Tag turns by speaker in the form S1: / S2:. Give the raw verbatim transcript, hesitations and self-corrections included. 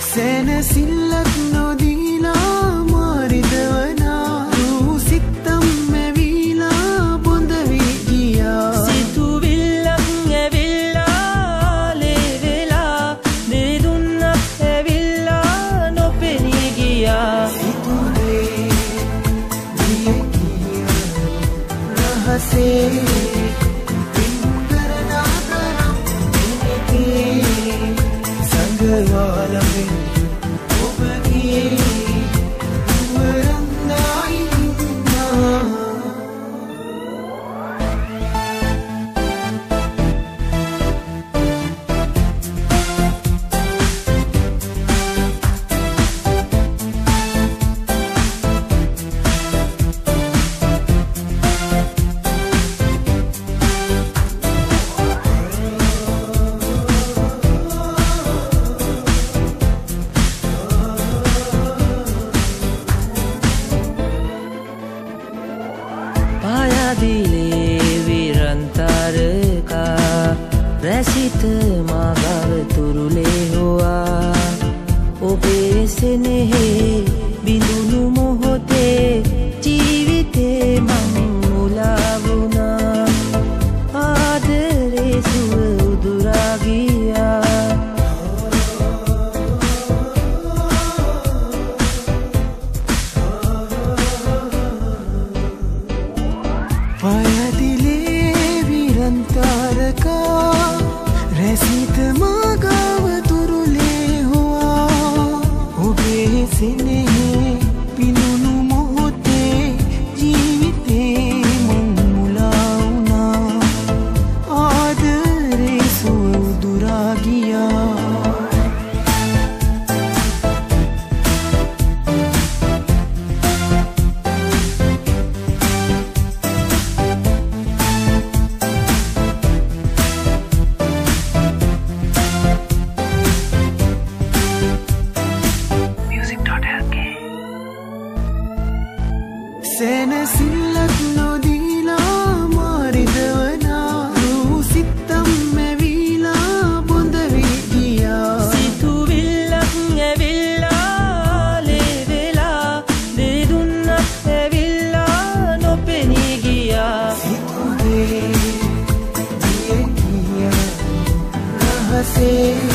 S1: සැනසිල්ලක් නොදීලා මාරිදවනා රූ සිත්තම් මැවිලා බොඳ වී ගියා
S2: සිතුවිල්ලක් ඇවිල්ලා ලේ වෙලා දෙදුන්නක් ඇවිල්ලා නොපෙනී ගියා
S1: සිතුවේ ගිය ගිය රහසේ පින්කරනා කරම් දිනකේ සංගවාලමින්
S2: दिले विरंतारका रसित मागाव तुरुले हुआ ओबे स्नेहे बिंदुनु मोहते जीविते मं मुलावुना आदरे सुव उदुरा गिया
S1: पाया दिले विरंतारका रसित मागाव तुरुले हुआ ओबे स्नेहे पिनुनु मोहते जीविते मं मुलावुना आदरे सुव उदुरा गिया සැනසිල්ලක් නොදීලා මාරිදවනා රූ සිත්තම් මැවිලා බොඳ වී ගියා
S2: සිතුවිල්ලක් ඇවිල්ලා ලේ වෙලා දෙදුන්නක් ඇවිල්ලා නොපෙනී ගියා
S1: සිතුවේ ගිය ගිය රහසේ